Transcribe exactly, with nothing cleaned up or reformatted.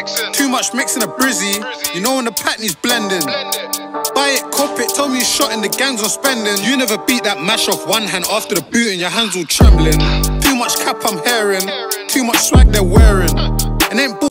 Too much mixing a brizzy. You know when the patney's blending. Buy it, cop it, tell me you shot and the gang's on spending. You never beat that mash off one hand after the boot and your hands all trembling. Too much cap I'm hearing, too much swag they're wearing. And ain't